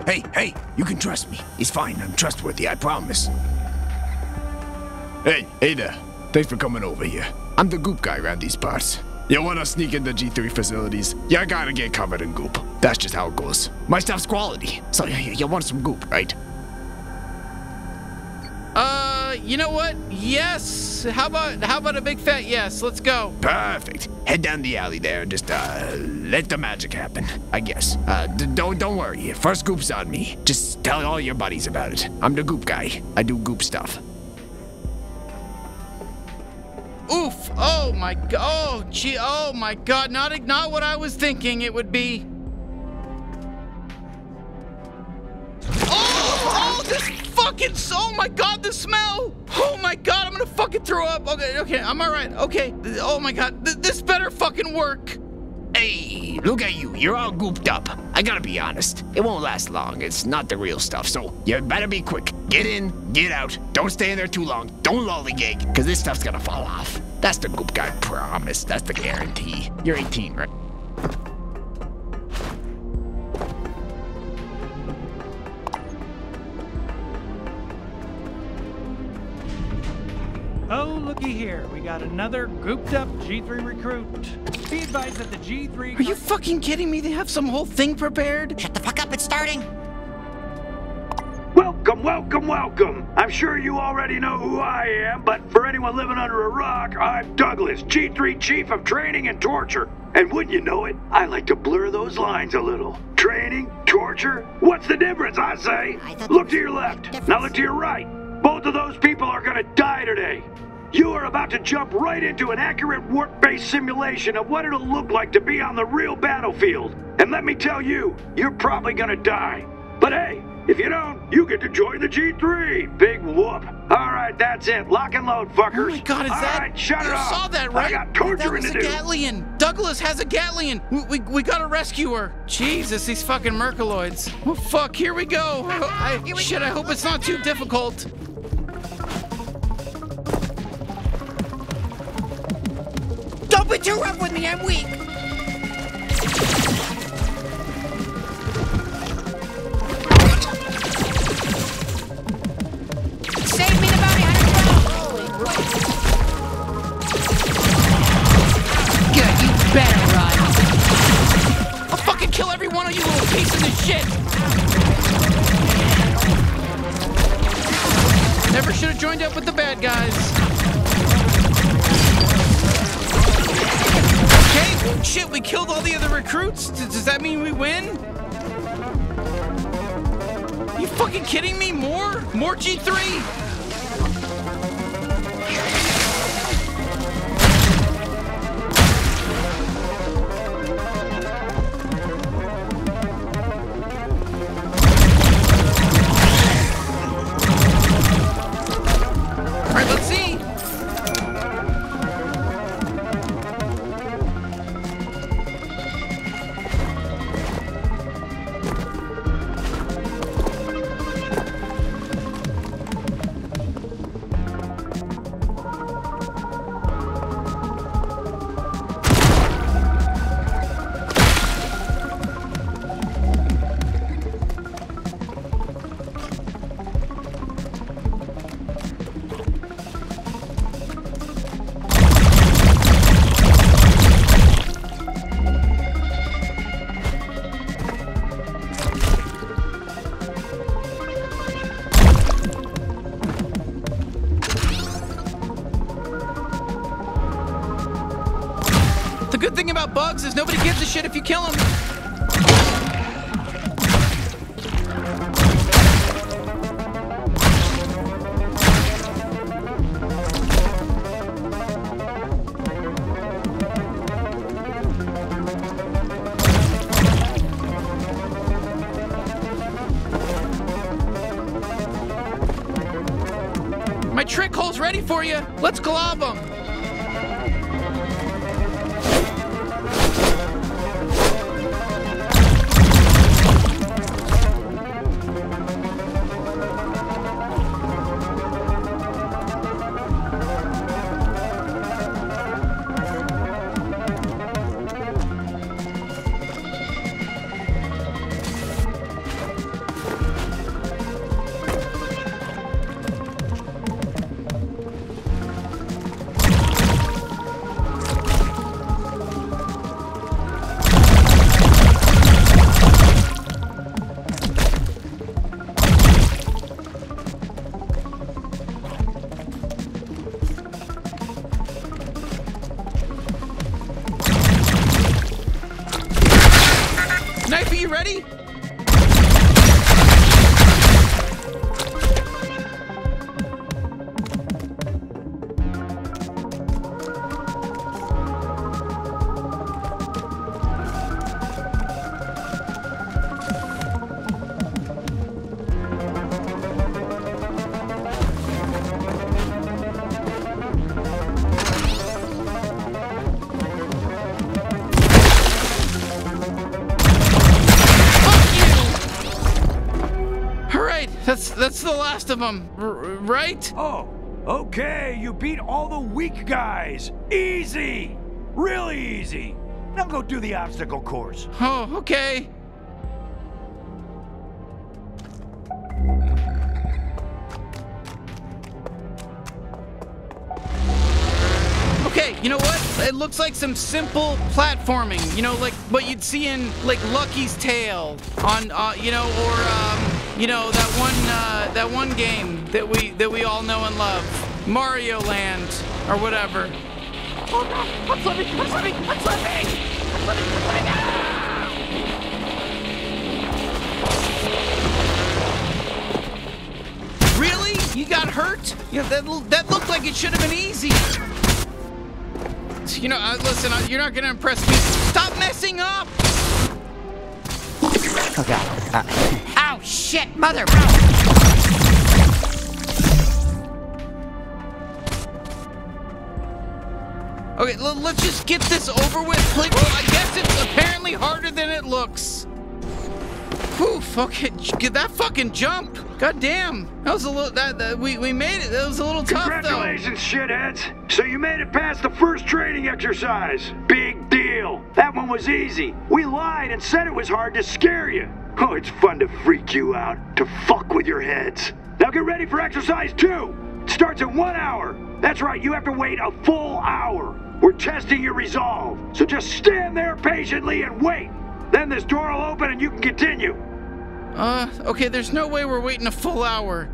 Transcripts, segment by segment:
Hey, you can trust me. He's fine. I'm trustworthy, I promise. Hey there. Thanks for coming over here. I'm the goop guy around these parts. You wanna sneak into G3 facilities? You gotta get covered in goop. That's just how it goes. My stuff's quality. So you want some goop, right? You know what? Yes. How about a big fat yes? Let's go. Perfect. Head down the alley there and just let the magic happen, I guess. Don't worry. First goop's on me. Just tell all your buddies about it. I'm the goop guy. I do goop stuff. Oof. Oh my god. Oh gee. Oh my god. Not what I was thinking it would be. Oh, this fucking, oh my god, the smell. Oh my god, I'm gonna fucking throw up. Okay, I'm all right. Okay. Oh my god, this better fucking work. Hey, look at you. You're all gooped up. I gotta be honest. It won't last long. It's not the real stuff, so you better be quick. Get in, get out. Don't stay in there too long. Don't lollygag, because this stuff's gonna fall off. That's the goop guy promise. That's the guarantee. You're 18, right? Oh, looky here. We got another gooped up G3 recruit. Be advised that the G3... Are you fucking kidding me? They have some whole thing prepared? Shut the fuck up, it's starting. Welcome. I'm sure you already know who I am, but for anyone living under a rock, I'm Douglas, G3 Chief of Training and Torture. And wouldn't you know it, I like to blur those lines a little. Training, torture, what's the difference, I say? Look to your left, now look to your right. Both of those people are gonna die today. You are about to jump right into an accurate warp-based simulation of what it'll look like to be on the real battlefield. And let me tell you, you're probably gonna die. But hey, if you don't, you get to join the G3. Big whoop. All right, that's it. Lock and load, fuckers. Oh my god, is All that... right, shut it you off. saw that, right? I got torturing to do. That was a Gatlian. Douglas has a Gatlian. We gotta rescue her. Jesus, these fucking Mercaloids. Oh, fuck, here we go. I hope it's not too difficult. Don't be too rough with me, I'm weak. Save me the bounty hunter. Holy crap. Good, you better run. I'll fucking kill every one of you little pieces of shit. Never should have joined up with the bad guys. Okay, shit, we killed all the other recruits. Does that mean we win? You fucking kidding me? More G3? The good thing about bugs is nobody gives a shit if you kill them. My trick hole's ready for you. Let's glob them. Knifey, you ready? That's the last of them, right? Oh, okay, you beat all the weak guys. Easy! Really easy. Now go do the obstacle course. Oh, okay. Okay, you know what? It looks like some simple platforming. You know, like what you'd see in like Lucky's Tale on, you know, or you know, that one game that we all know and love, Mario Land or whatever. Oh no, I'm slipping! I'm slipping! I'm slipping! I'm slipping! I'm slipping! Ah! Really? You got hurt? Yeah, that looked like it should have been easy. You know, listen, you're not gonna impress me. Stop messing up! Oh god. Ow, shit, mother! Okay, let's just get this over with. Like, well, I guess it's apparently harder than it looks. Whew, okay, that fucking jump. God damn. That was a little, we made it. That was a little tough, though. Congratulations, shitheads. So you made it past the first training exercise. Big deal. That one was easy. We lied and said it was hard to scare you. Oh, it's fun to freak you out, to fuck with your heads. Now get ready for exercise 2. It starts in 1 hour. That's right, you have to wait a full hour. We're testing your resolve, so just stand there patiently and wait. Then this door will open and you can continue. Okay, there's no way we're waiting a full hour.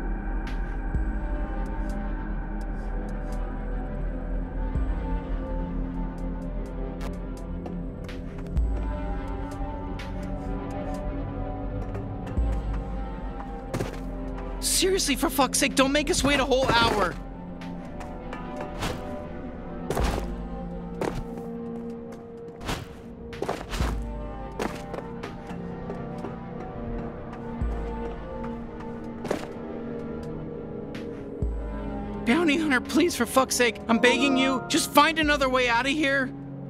Seriously, for fuck's sake, don't make us wait a whole hour. Bounty Hunter, please, for fuck's sake, I'm begging you, just find another way out of here.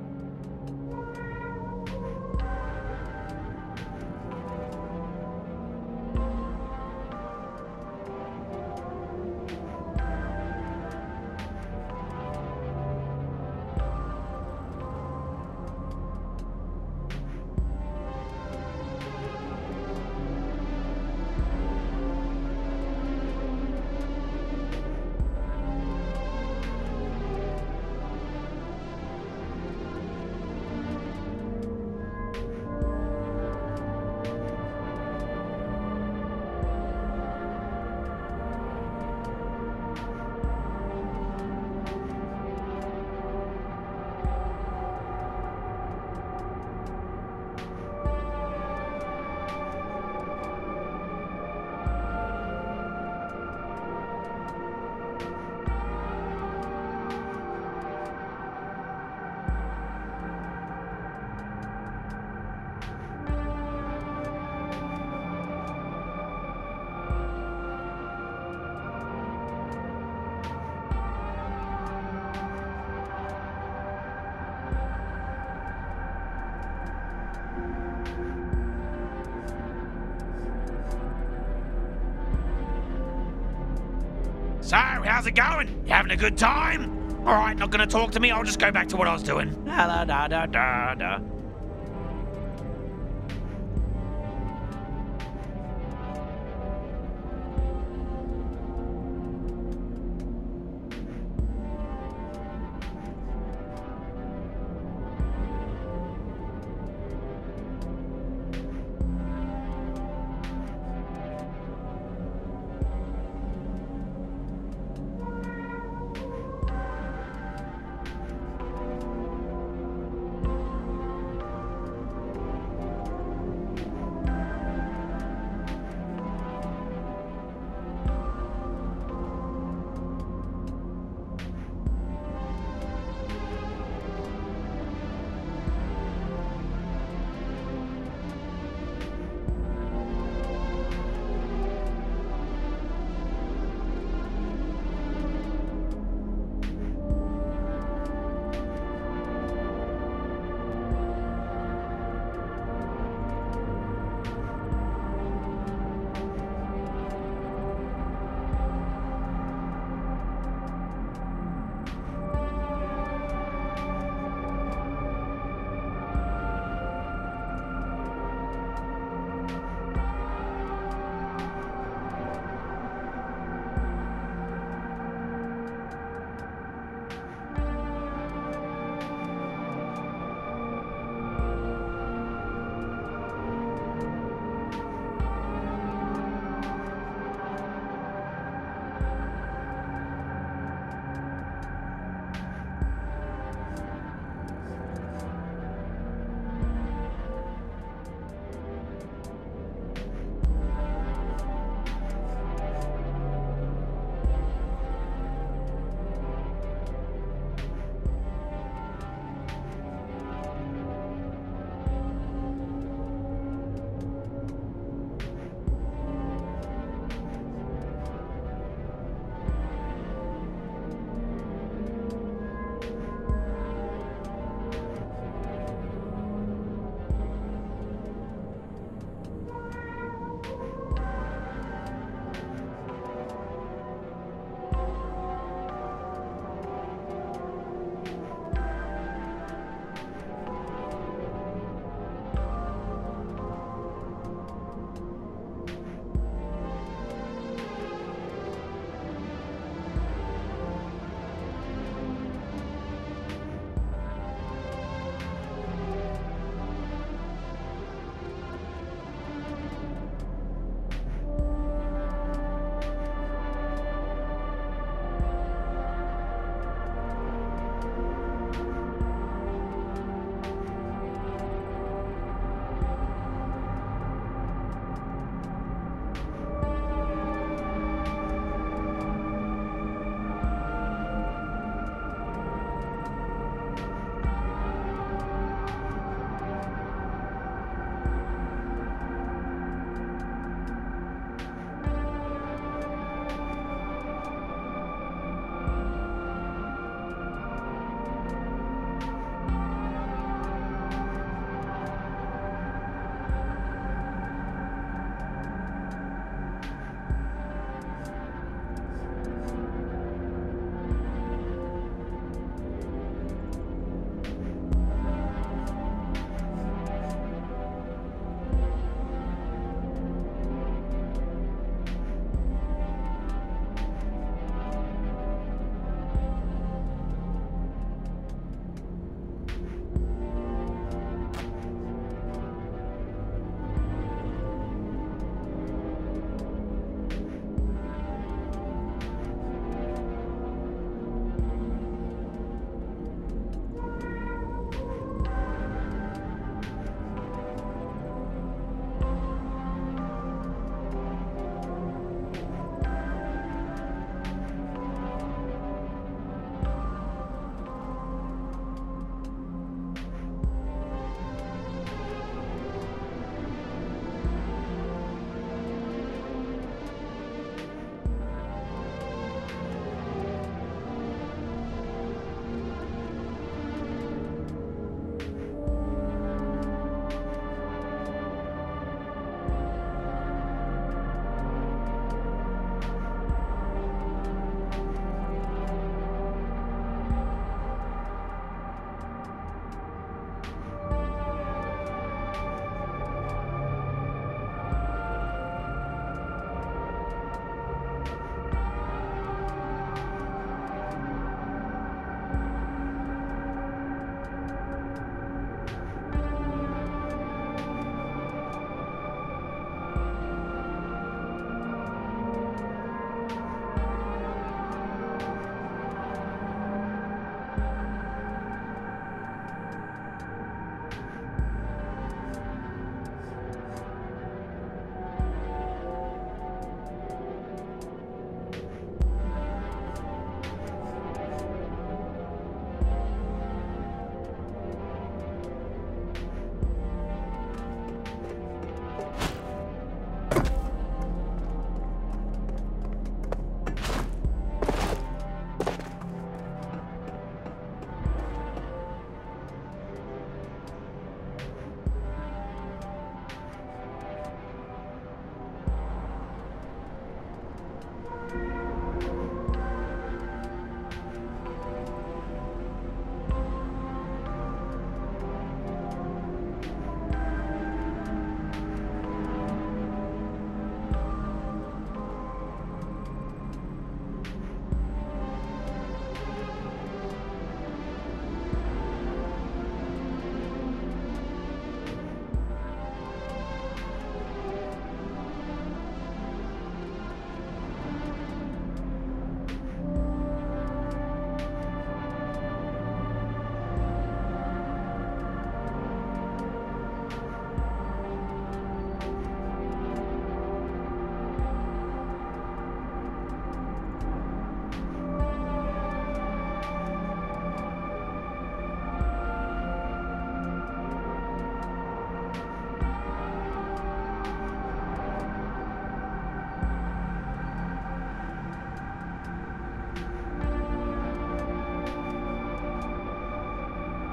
So, how's it going? You having a good time? Alright, not gonna talk to me, I'll just go back to what I was doing. Da da da da da.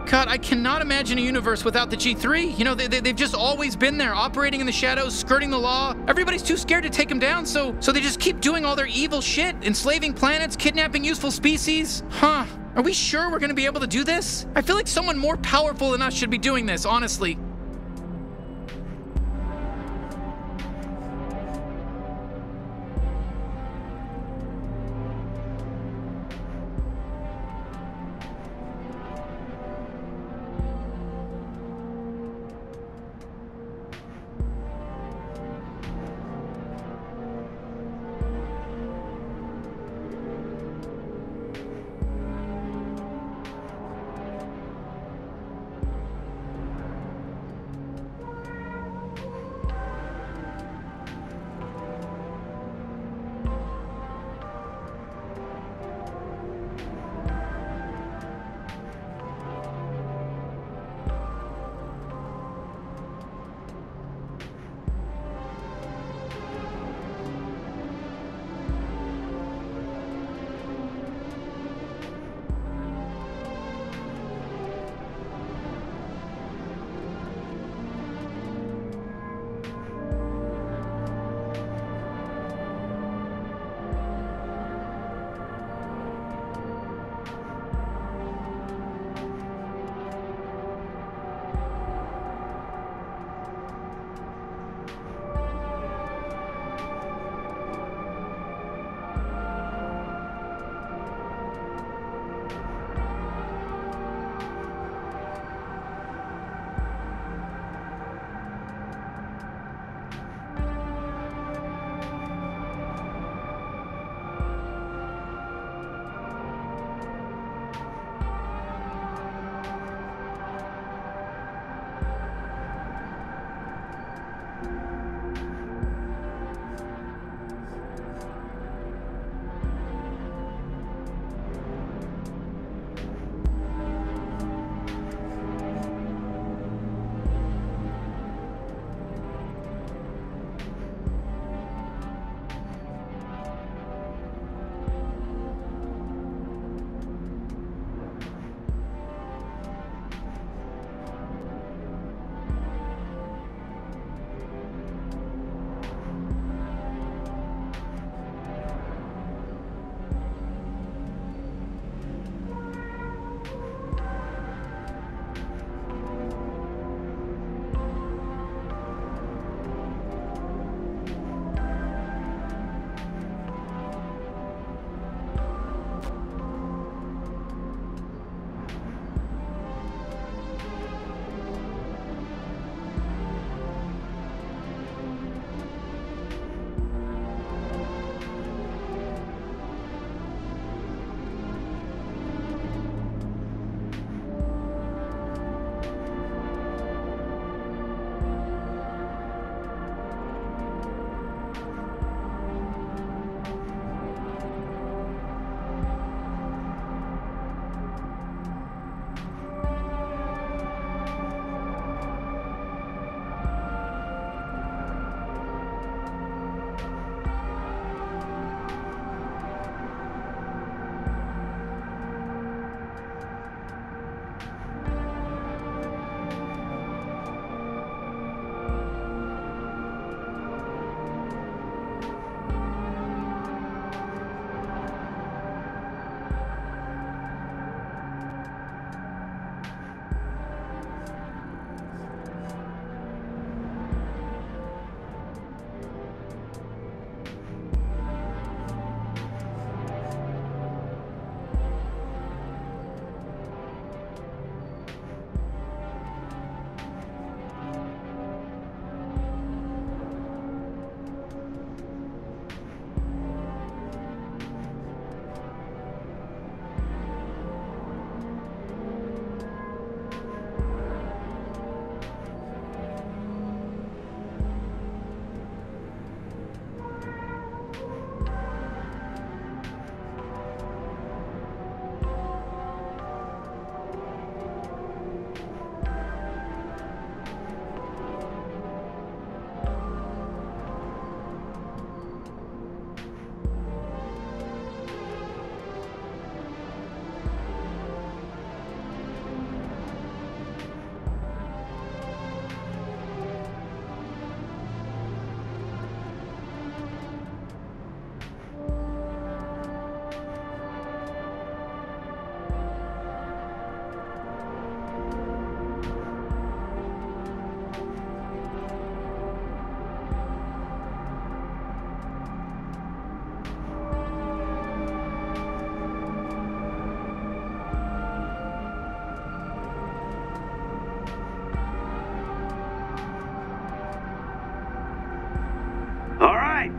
God, I cannot imagine a universe without the G3. You know, they've just always been there, operating in the shadows, skirting the law. Everybody's too scared to take them down, so they just keep doing all their evil shit, enslaving planets, kidnapping useful species. Huh. Are we sure we're gonna be able to do this? I feel like someone more powerful than us should be doing this, honestly.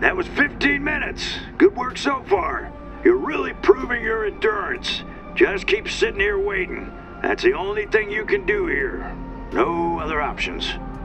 That was 15 minutes. Good work so far. You're really proving your endurance. Just keep sitting here waiting. That's the only thing you can do here. No other options.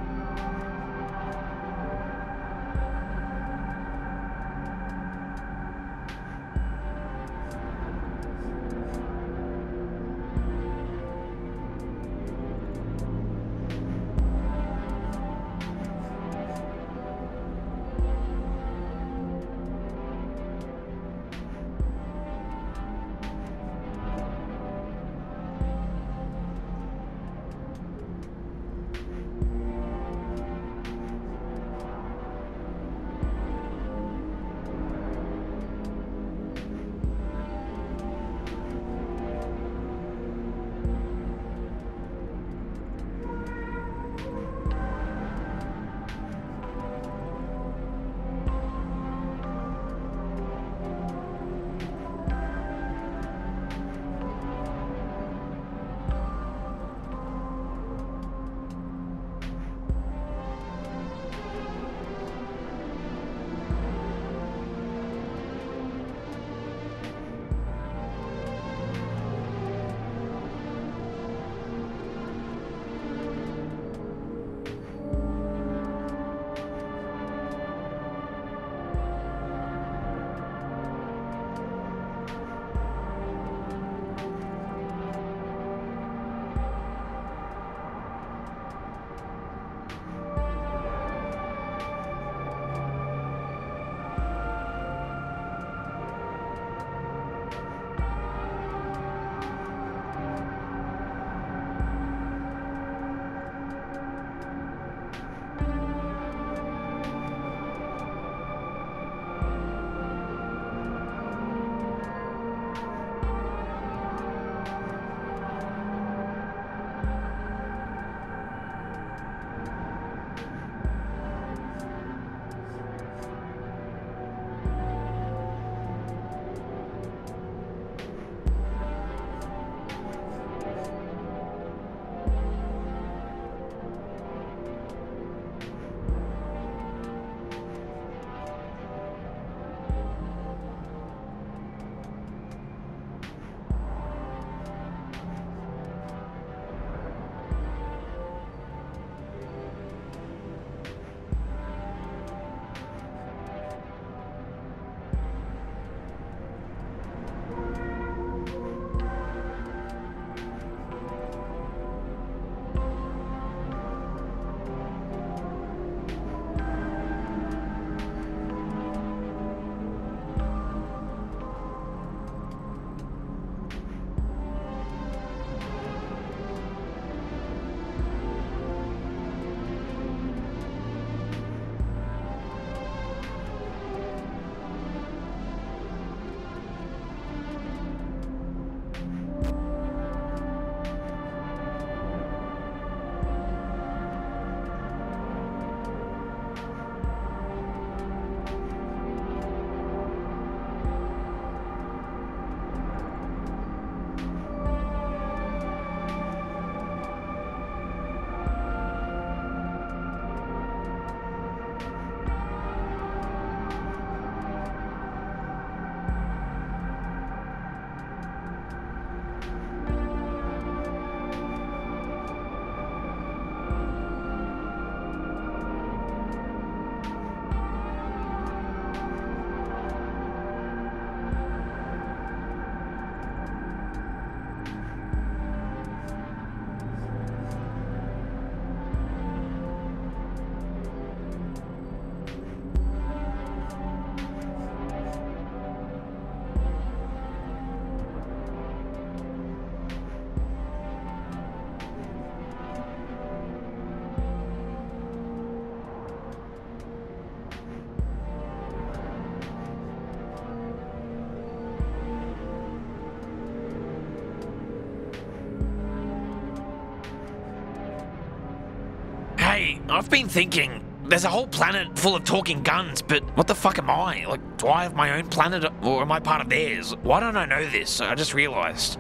Hey, I've been thinking, there's a whole planet full of talking guns, but what the fuck am I? Like, do I have my own planet, or am I part of theirs? Why don't I know this? I just realized.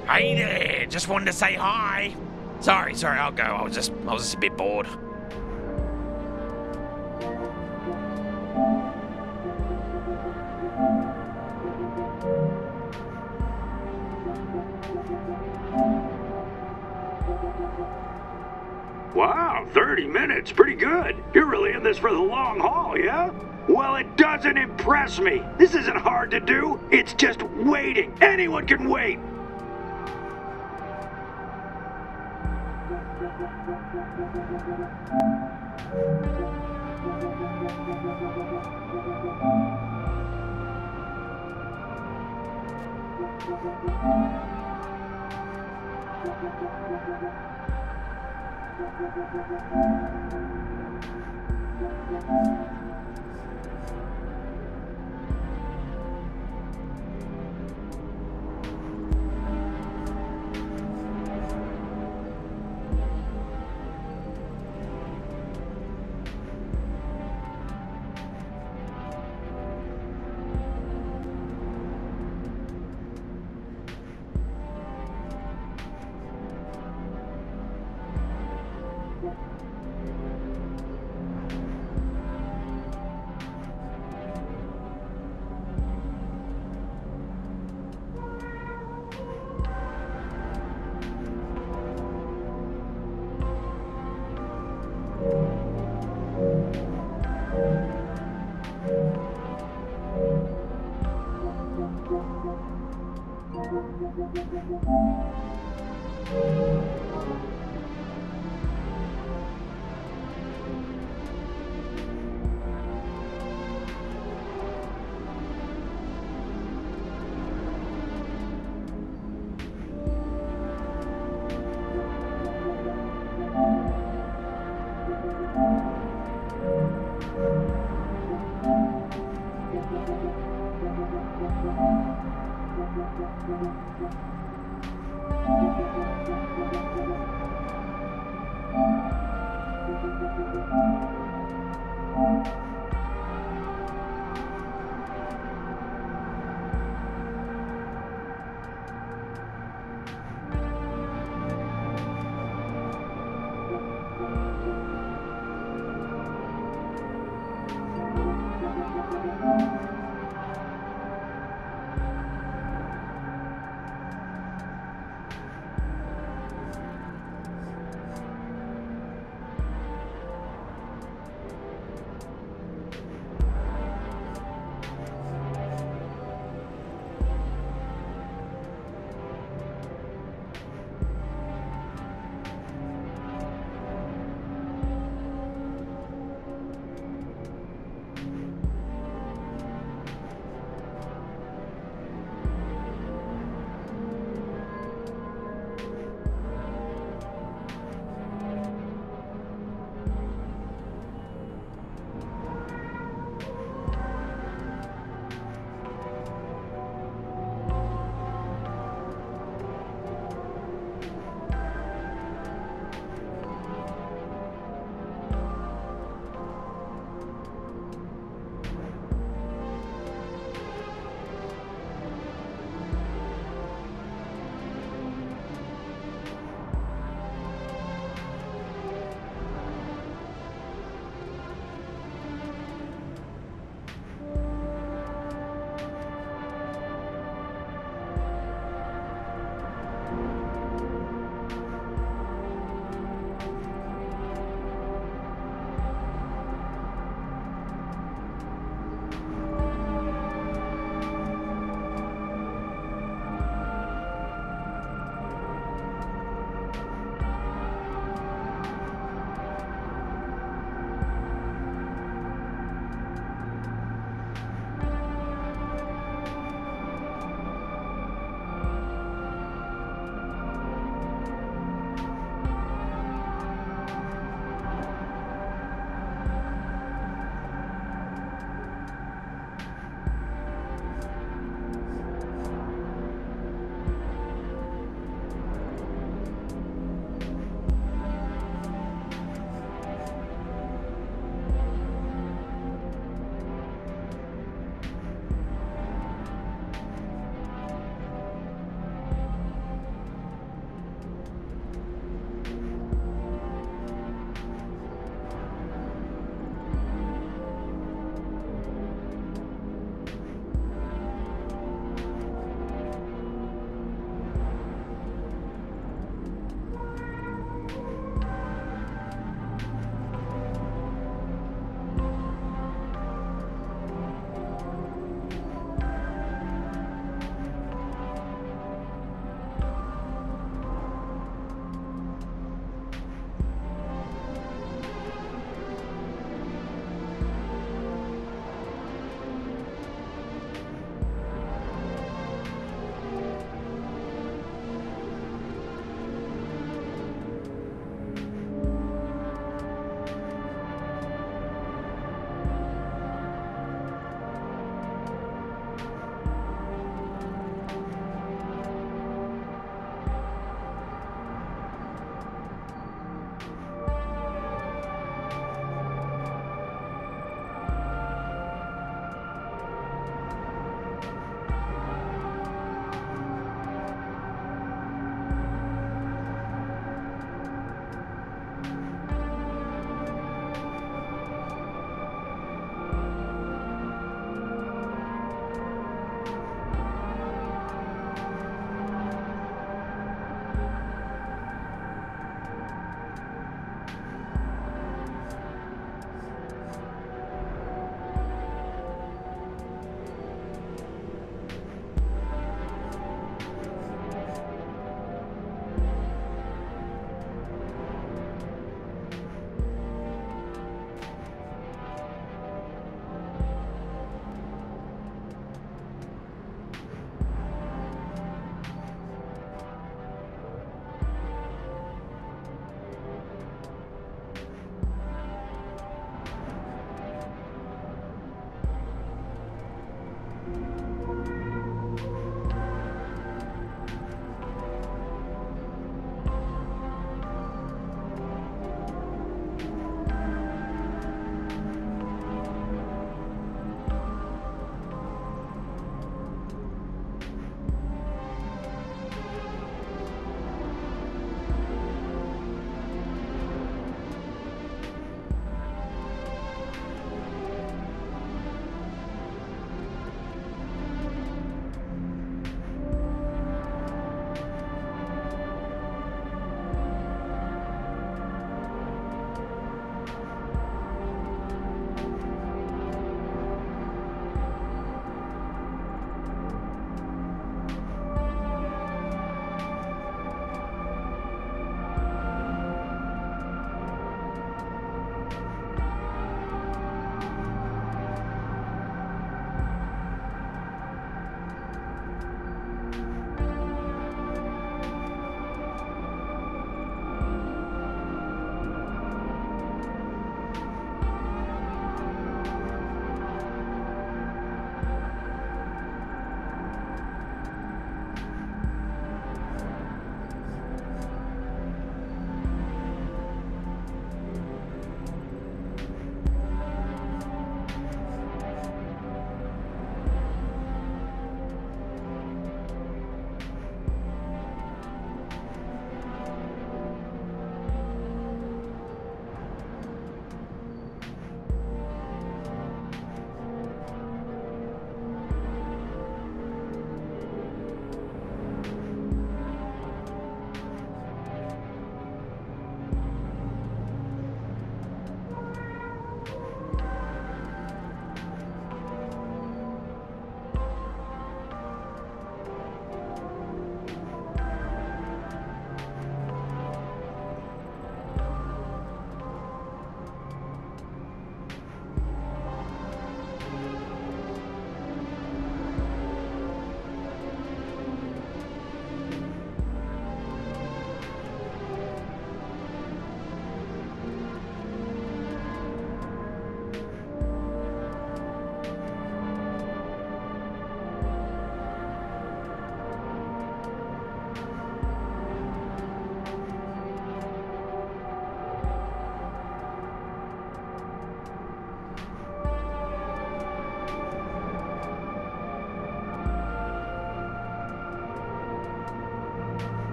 Hey there, just wanted to say hi. Sorry, I'll go. I was just a bit bored. Wow, 30 minutes, pretty good. You're really in this for the long haul, yeah? Well, it doesn't impress me. This isn't hard to do. It's just waiting. Anyone can wait.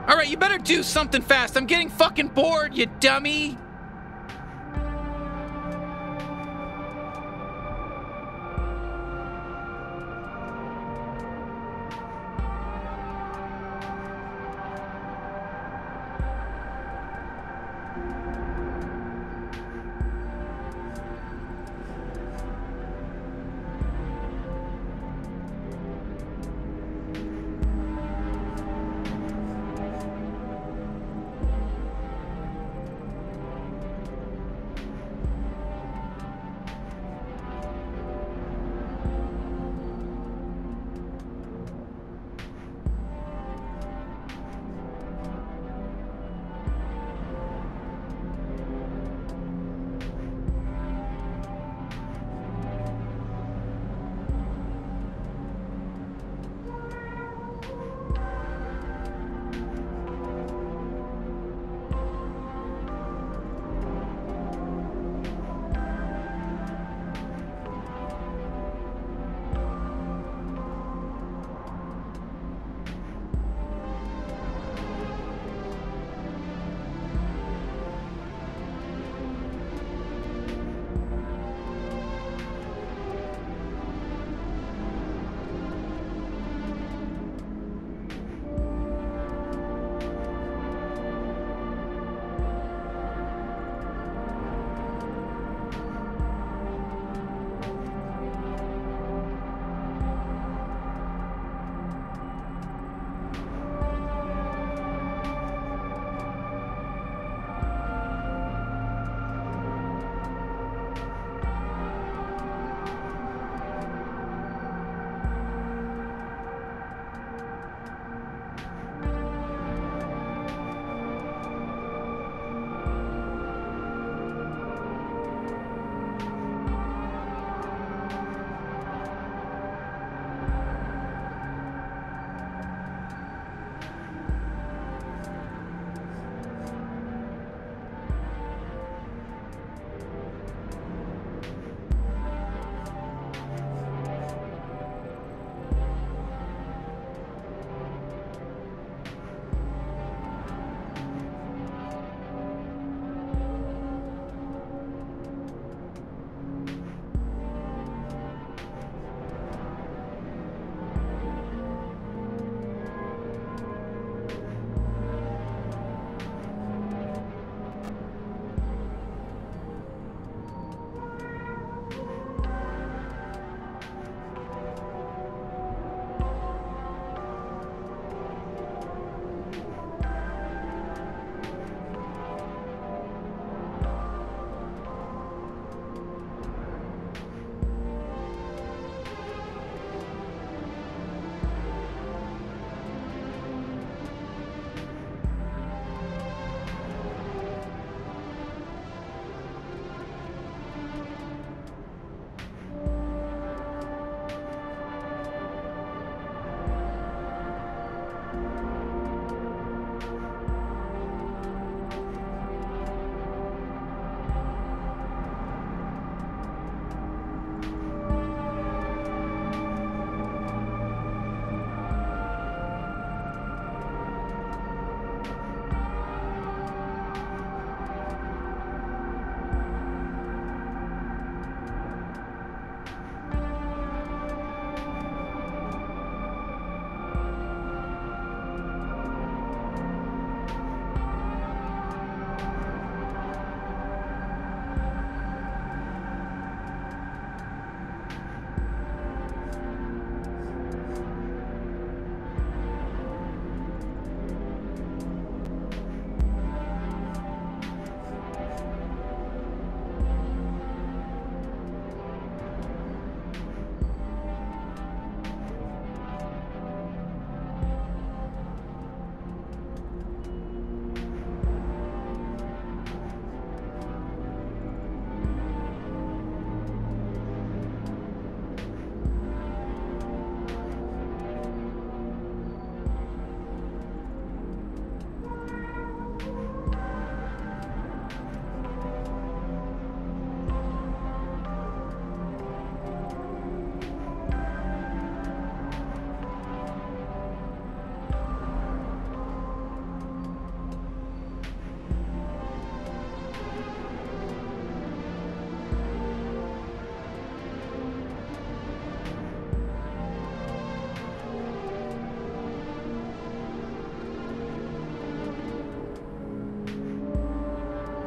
All right, you better do something fast. I'm getting fucking bored, you dummy.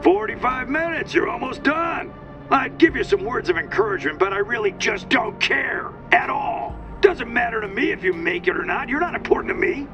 45 minutes, you're almost done. I'd give you some words of encouragement, but I really just don't care. At all. Doesn't matter to me if you make it or not. You're not important to me.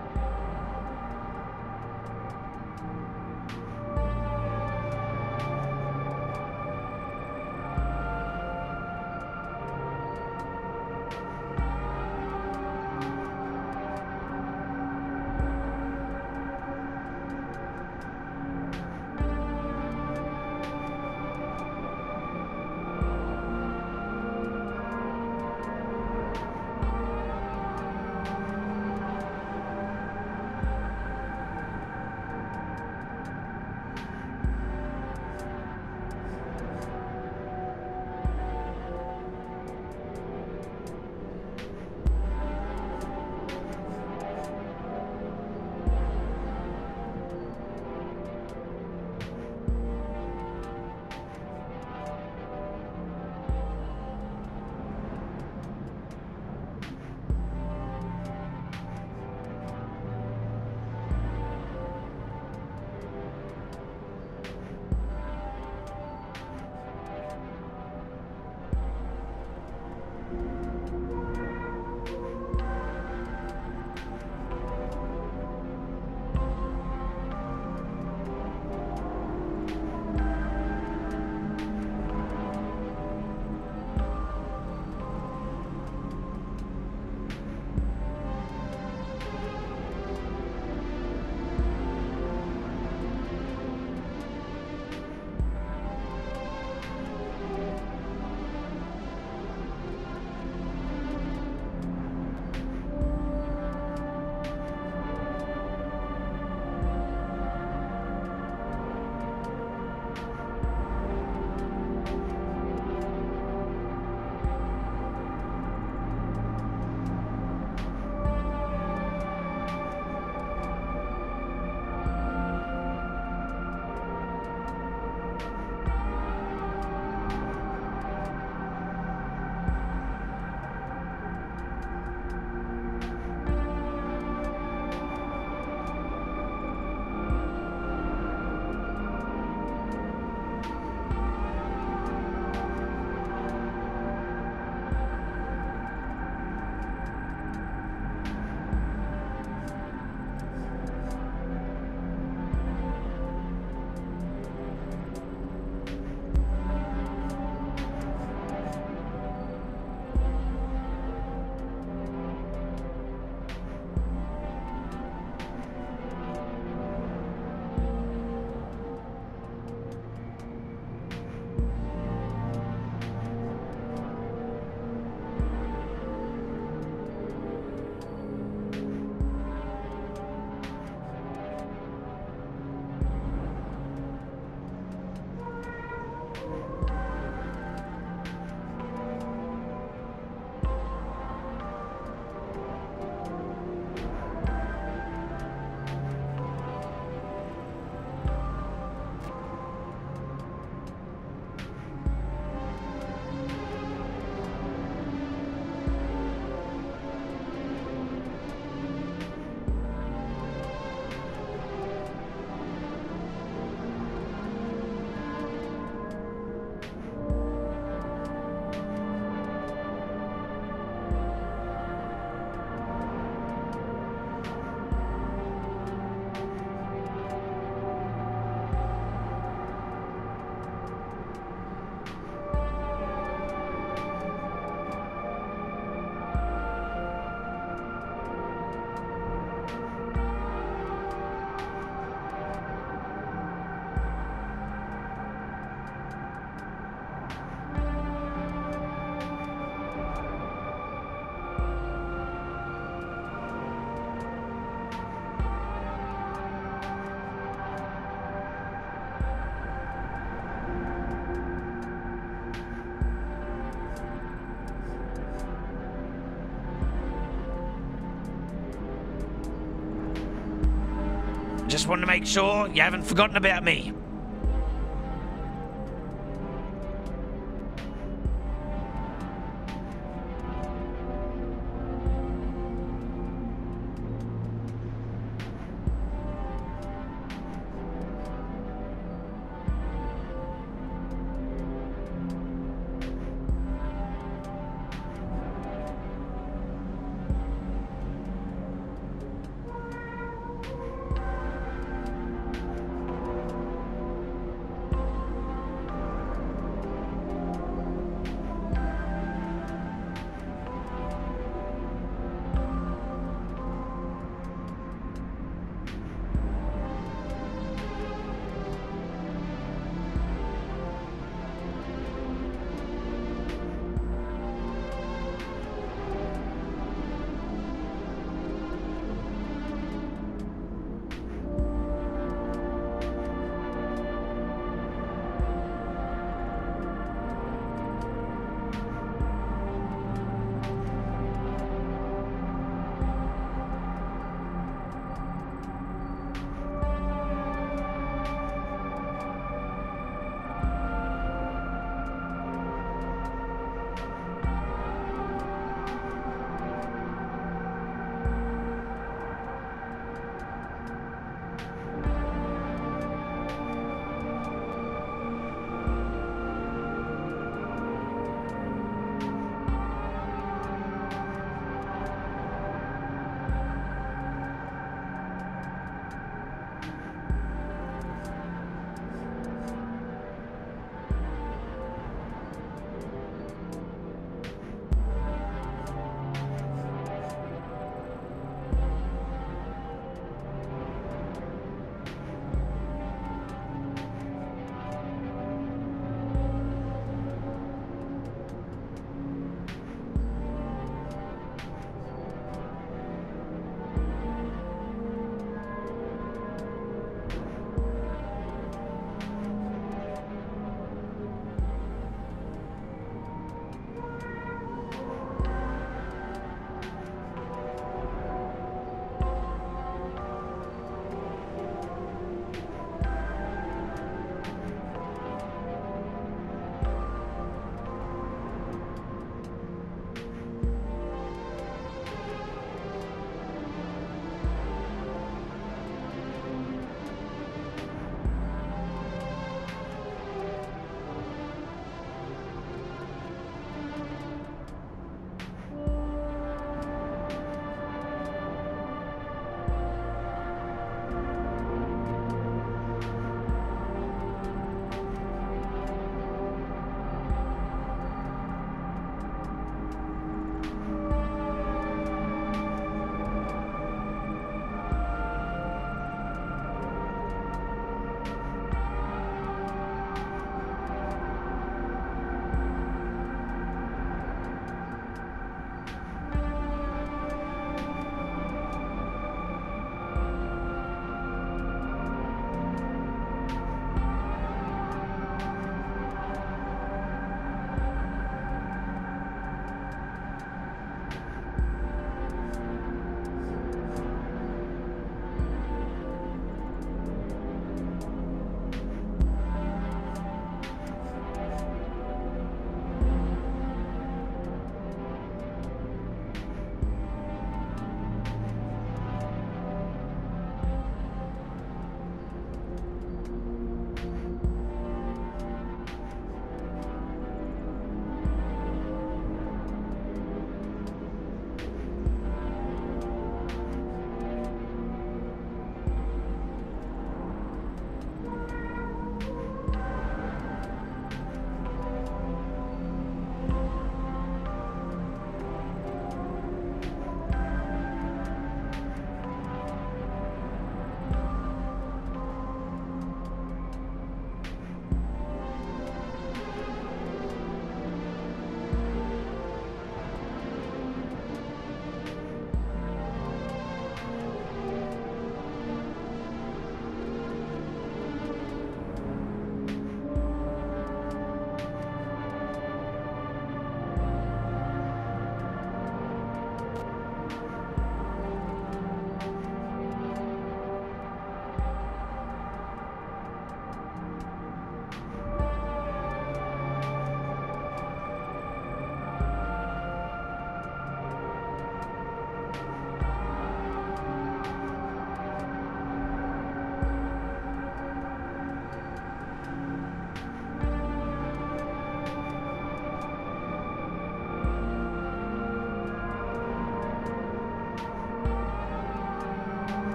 Just wanted to make sure you haven't forgotten about me.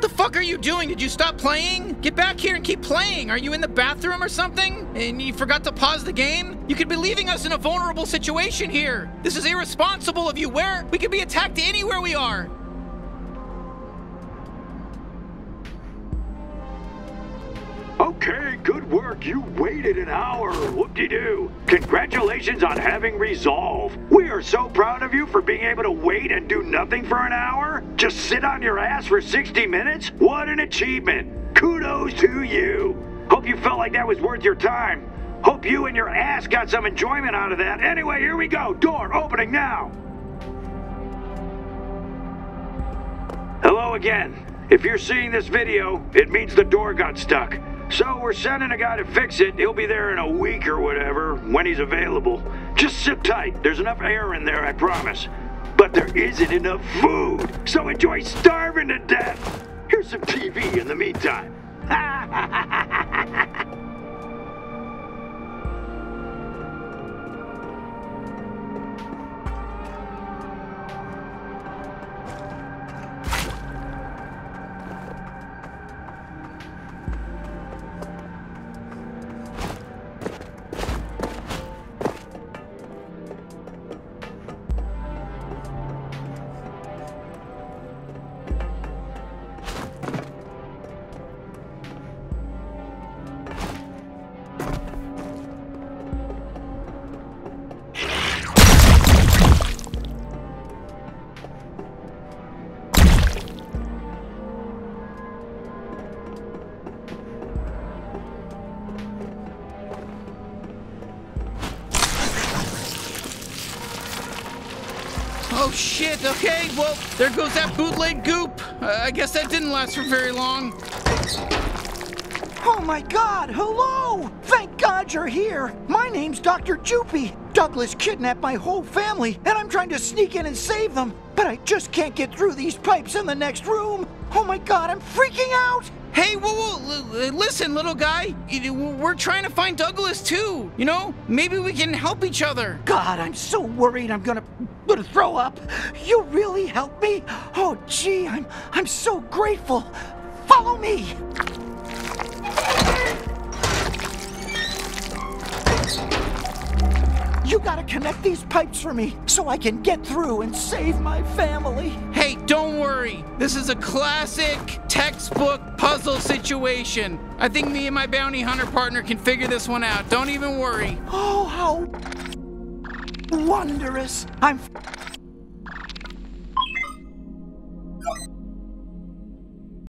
The fuck are you doing? Did you stop playing? Get back here and keep playing. Are you in the bathroom or something? And you forgot to pause the game? You could be leaving us in a vulnerable situation here. This is irresponsible of you. We could be attacked anywhere we are. Okay, good work. You waited an hour. Whoop-de-doo. Congratulations on having resolve. We are so proud of you for being able to wait and do nothing for an hour. Just sit on your ass for 60 minutes? What an achievement. Kudos to you. Hope you felt like that was worth your time. Hope you and your ass got some enjoyment out of that. Anyway, here we go. Door opening now. Hello again. If you're seeing this video, it means the door got stuck. So we're sending a guy to fix it. He'll be there in a week or whatever, when he's available. Just sit tight. There's enough air in there, I promise. But there isn't enough food, so enjoy starving to death. Here's some TV in the meantime. Oh shit, okay, well, there goes that bootleg goop. I guess that didn't last for very long. Oh my God, hello! Thank God you're here. My name's Dr. Joopy. Douglas kidnapped my whole family, and I'm trying to sneak in and save them. But I just can't get through these pipes in the next room. Oh my God, I'm freaking out! Hey, whoa, listen, little guy. We're trying to find Douglas too, you know? Maybe we can help each other. God, I'm so worried I'm gonna throw up. You really helped me? Oh gee, I'm so grateful. Follow me! You gotta connect these pipes for me so I can get through and save my family. Hey, don't worry. This is a classic textbook puzzle situation. I think me and my bounty hunter partner can figure this one out. Don't even worry. Oh, how wondrous. I'm